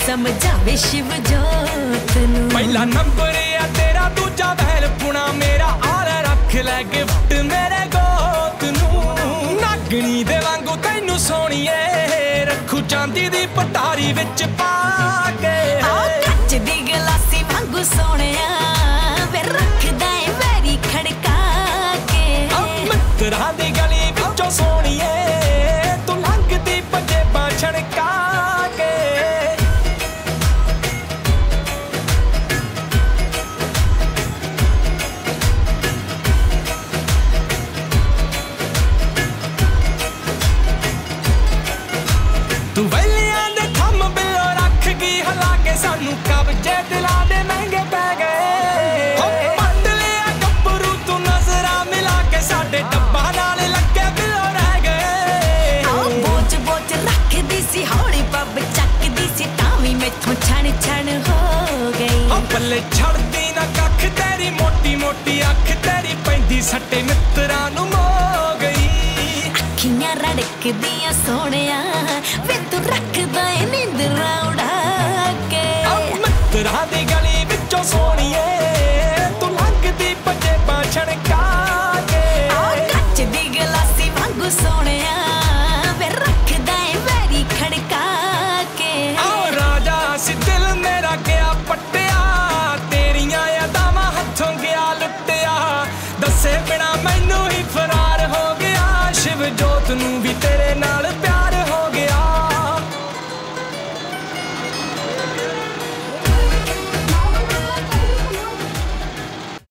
समझावे शिव जोत नू। पहला नंबर है तेरा, दूजा बैल पुना मेरा, आले रख ले गिफ्ट मेरे गोत नू। नागनी दे वांगू तैनू सोहणीए रखू चांदी दी पटारी विच पा के। कच दी गलासी वांगू सोहणिया वे रखदा ए वैरी खड़का के। मित्तरां दी गली विचों सोहणीए तू लंघदी पंजेबां छड़का के। तू वैलियां दे थम बिलो रख गई हला के, सानू कब्जे दिला दे महंगे पै गए। पट लिया गब्बरू तू नजरा मिला के, साडे डब्बा नाल लगे बिलो रह गए। बोझ बोझ रख दी सी हौली पब चक दी सी, तावी मैथों छण छण हो गई। पल्ले छड़दी ना कख तेरी मोटी मोटी अख, तेरी पैंदी सट्टे मित्तरां नू मो गई। अखियां रड़कदियां सोहणिया वे तू रखदा ए नींदरां उड़ा के। मित्तरां दी गली विचों सोहणीए तू लंघदी पंजेबां छड़का के। कच दी गलासी वांगू सोहणिया वे रखदा ए वैरी खड़का के। राजा सी दिल मेरा गया पट्टिया, तेरियां यादां हथों गया लुटिया। दसे बिना मैनू ही फरार हो गया, शिव जोत नू भी तेरे